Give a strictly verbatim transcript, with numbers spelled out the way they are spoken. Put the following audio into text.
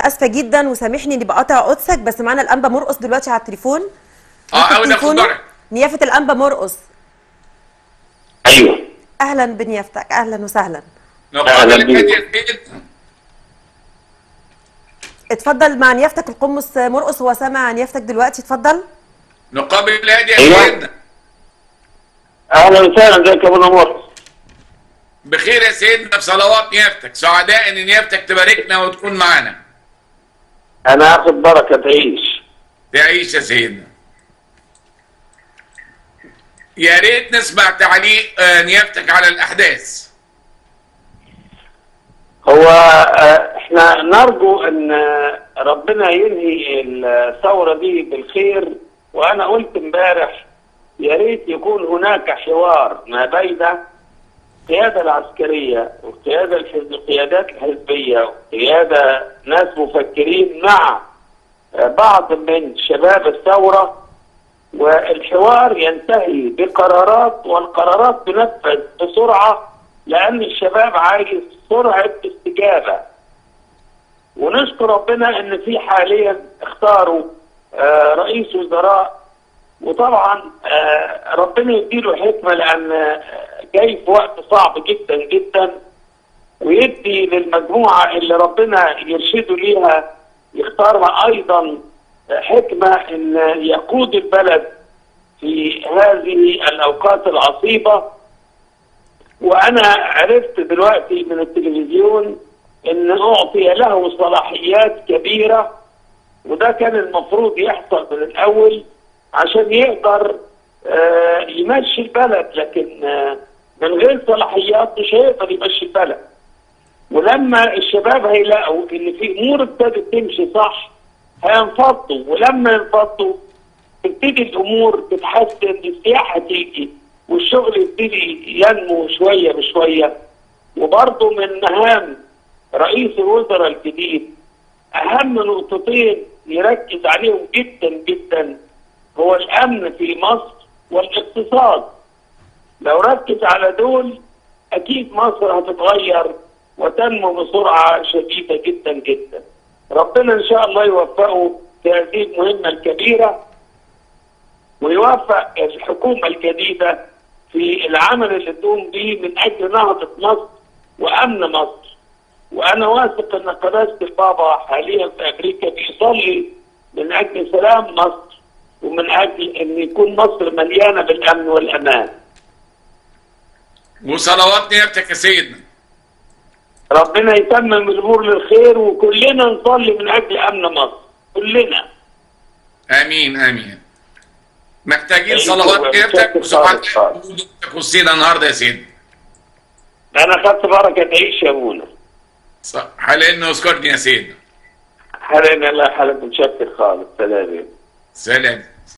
اسفه جدا وسامحني اني بقاطع قدسك، بس معانا الانبا مرقص دلوقتي على التليفون. اه اول ناخد دورك. نيافه الانبا مرقص. ايوه اهلا بنيافتك، اهلا وسهلا. نقابل الهادي يا سيد. اتفضل مع نيافتك القمص مرقص، هو سامع نيافتك دلوقتي، اتفضل. نقابل الهادي يا أيوة. سيدنا. اهلا وسهلا، ازيك يا ابو نور؟ بخير يا سيدنا، بصلوات نيافتك، سعداء ان نيافتك تباركنا وتكون معانا. انا اخد بركه، تعيش. تعيش يا سيدنا. يا ريت نسمع تعليق آه، نيافتك على الاحداث. هو آه، احنا نرجو ان آه، ربنا ينهي الثوره دي بالخير. وانا قلت امبارح يا ريت يكون هناك حوار ما بين القياده العسكريه والقياده الحزب القيادات الحزبيه وقياده ناس مفكرين مع آه، بعض من شباب الثوره، والحوار ينتهي بقرارات، والقرارات تنفذ بسرعه، لأن الشباب عايز سرعة استجابة. ونشكر ربنا إن في حاليا اختاروا آه رئيس وزراء، وطبعا آه ربنا يديله حكمة، لأن آه جاي في وقت صعب جدا جدا، ويدي للمجموعة اللي ربنا يرشده ليها يختارها أيضا حكمة إن يقود البلد في هذه الأوقات العصيبة. وانا عرفت دلوقتي من التلفزيون ان اعطي له صلاحيات كبيرة، وده كان المفروض يحصل من الاول عشان يقدر آه يمشي البلد، لكن آه من غير صلاحيات مش هيقدر يمشي البلد. ولما الشباب هيلاقوا ان في امور ابتدت تمشي صح هينفضوا، ولما ينفضوا تبتدي الامور تتحسن، السياحة تيجي والشغل يبتدي ينمو شويه بشويه. وبرضه من مهام رئيس الوزراء الجديد اهم نقطتين يركز عليهم جدا جدا هو الامن في مصر والاقتصاد. لو ركز على دول اكيد مصر هتتغير وتنمو بسرعه شديده جدا جدا. ربنا ان شاء الله يوفقه في هذه المهمه الكبيره، ويوفق الحكومه الجديده في العمل اللي تقوم به من اجل نهضه مصر وامن مصر. وانا واثق ان قداسه البابا حاليا في امريكا بيصلي من اجل سلام مصر، ومن اجل ان يكون مصر مليانه بالامن والامان. وصلوات نيابتك يا سيدنا. ربنا يتمم الامور للخير، وكلنا نصلي من اجل امن مصر كلنا. امين امين. محتاجين صلوات نيابتك وسبحانك وسينا النهارده يا سيدي. انا خدت بركه، تعيش يا ابونا. صح، حاليا اذكرني يا سيدنا. حاليا الله حالك، متشكر خالص. سلام. سلام.